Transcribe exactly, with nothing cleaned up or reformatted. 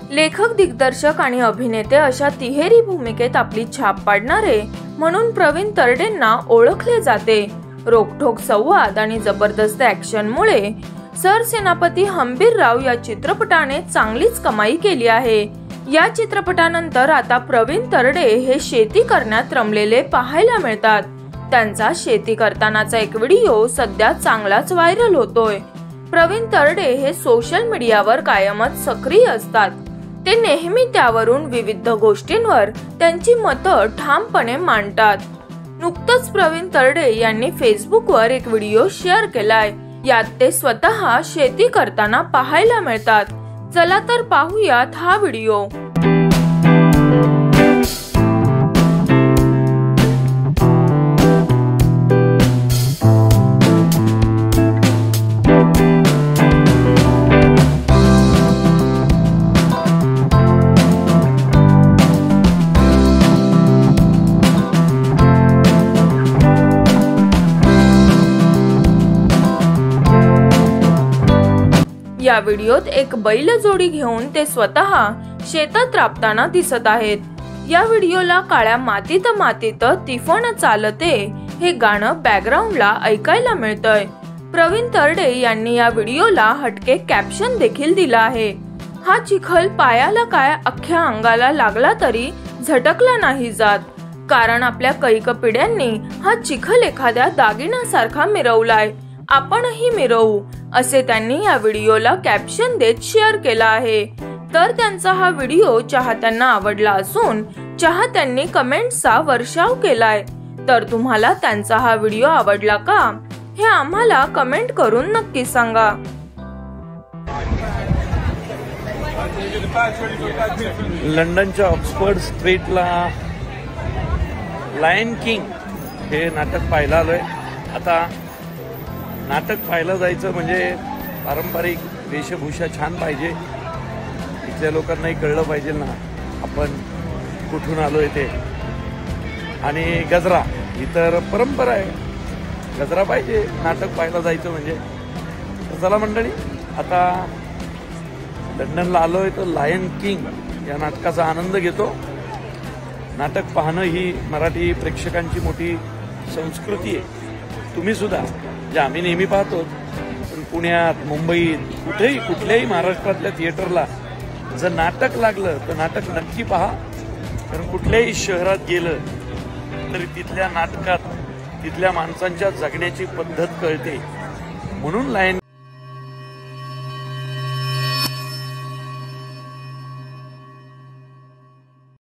लेखक, दिग्दर्शक आणि अभिनेते अशा तिहेरी भूमिकेत आपली छाप पाडणारे म्हणून प्रवीण तरडेंना ओळखले जाते। रोखठोक संवाद आणि जबरदस्त ॲक्शनमुळे सरसेनापती हंबीरराव या चित्रपटाने चांगलीच कमाई केली आहे। या चित्रपटानंतर आता प्रवीण तरडे हे शेती करण्यात रमलेले पाहायला मिळतात। त्यांचा शेती करतानाचा एक व्हिडिओ सध्या चांगलाच व्हायरल होतोय। प्रवीण तरडे हे सोशल मीडियावर कायमच सक्रिय असतात। ते नेहमी त्यावरून विविध गोष्टींवर त्यांची मतं ठामपणे मांडतात। नुकतंच प्रवीण तरडे यांनी फेसबुकवर एक व्हिडिओ शेअर केलाय। यात ते स्वतः शेती करताना पाहायला मिळतात। चला तर पाहूयात हा व्हिडिओ। या व्हिडिओत एक बैलजोडी घेऊन ते स्वतः शेतात राबताना दिसत आहेत। या व्हिडिओला काळ्या मातीत मातीत तिफण चालते हे गाणं बॅकग्राऊंडला ऐकायला मिळतंय। प्रवीण तरडे यांनी या व्हिडिओला हटके कॅप्शन देखील दिला आहे। हा चिखल पायाला काय अख्ख्या अंगाला लागला तरी झटकला नाही जात, कारण आपल्या कैक पिढ्यांनी हा चिखल एखाद्या दागिन्यासारखा मिरवलाय, आपणही मिरवू असे त्यांनी या व्हिडिओला कॅप्शन देत शेअर केला आहे। तर त्यांचा हा व्हिडिओ चाहत्यांना आवडला असून चाहत्यांनी कमेंट्सचा वर्षाव केलाय। तर तुम्हाला त्यांचा हा व्हिडिओ आवडला का हे आम्हाला कमेंट करून नक्की सांगा। लंडनच्या ऑक्सफर्ड स्ट्रीटला लायन किंग हे नाटक पाहायला आलोय। आता नाटक पाहायला जायचं म्हणजे पारंपरिक वेशभूषा छान पाहिजे, इथल्या लोकांनाही कळलं पाहिजे ना आपण कुठून आलोय ते। आणि गजरा ही तर परंपरा आहे, गजरा पाहिजे नाटक पाहायला जायचं म्हणजे। चला मंडळी, आता लंडनला आलोय तर लायन किंग या नाटकाचा आनंद घेतो। नाटक पाहणं ही मराठी प्रेक्षकांची मोठी संस्कृती आहे। तुम्ही सुद्धा, जे आम्ही नेहमी पाहतो, पण पुण्यात, मुंबईत, कुठेही कुठल्याही महाराष्ट्रातल्या थिएटरला जर नाटक लागलं तर नाटक नक्की पहा, कारण कुठल्याही शहरात गेलं तरी तिथल्या नाटकात तिथल्या माणसांच्या जगण्याची पद्धत कळते। म्हणून लायन